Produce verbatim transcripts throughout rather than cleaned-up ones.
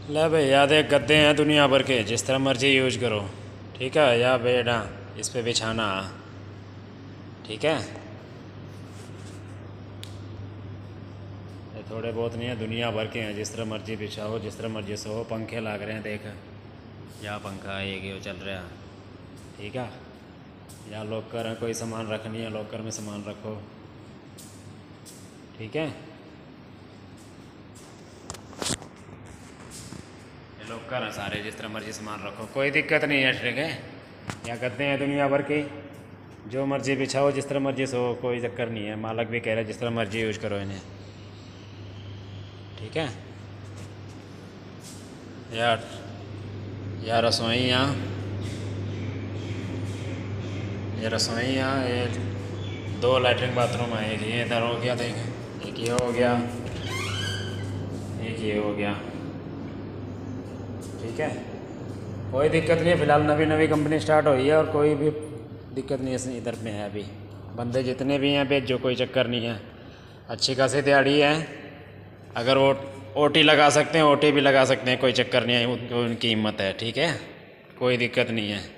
ले भाई याद है, गद्दे हैं दुनिया भर के, जिस तरह मर्जी यूज करो। ठीक है, या बेड हाँ इस पे बिछाना। ठीक है, ये थोड़े बहुत नहीं है, दुनिया भर के हैं, जिस तरह मर्जी बिछाओ, जिस तरह मर्जी सो। पंखे लग रहे हैं देख, या पंखा एक ही चल रहा है। ठीक है, या लॉकर है, कोई सामान रखनी है लॉकर में सामान रखो। ठीक है, लॉकर हैं सारे, जिस तरह मर्जी सामान रखो, कोई दिक्कत नहीं है। ठीक है, या गद्दे हैं दुनिया भर के, जो मर्जी बिछाओ, जिस तरह मर्जी सो, कोई चक्कर नहीं है। मालक भी कह रहे हैं जिस तरह मर्जी यूज करो इन्हें। ठीक है, यार या रसोई यहाँ, ये रसोई यहाँ, ये दो लैट्रिन बाथरूम है। एक ये इधर हो गया, देखें, एक ये हो गया, एक ये हो गया। ठीक है, कोई दिक्कत नहीं है। फ़िलहाल नवी नवी कंपनी स्टार्ट हुई है और कोई भी दिक्कत नहीं है इधर में है। अभी बंदे जितने भी हैं बेच, जो कोई चक्कर नहीं है। अच्छी खासी दिहाड़ी है। अगर वो ओटी लगा सकते हैं, ओटी भी लगा सकते हैं, कोई चक्कर नहीं है, उनकी उनकी हिम्मत है। ठीक है, कोई दिक्कत नहीं है।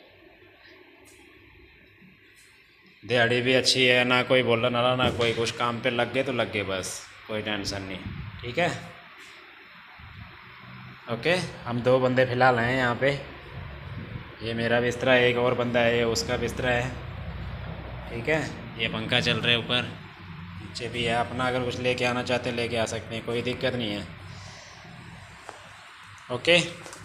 दिहाड़ी भी अच्छी है, ना कोई बोलने वाला, ना कोई कुछ। काम पे लग गए तो लग गए, बस कोई टेंशन नहीं। ठीक है, ओके। हम दो बंदे फ़िलहाल हैं यहाँ पे। ये मेरा बिस्तरा है, एक और बंदा है, ये उसका बिस्तरा है। ठीक है, ये पंखा चल रहा है ऊपर, नीचे भी है। अपना अगर कुछ लेके आना चाहते हैं लेके आ सकते हैं, कोई दिक्कत नहीं है। ओके।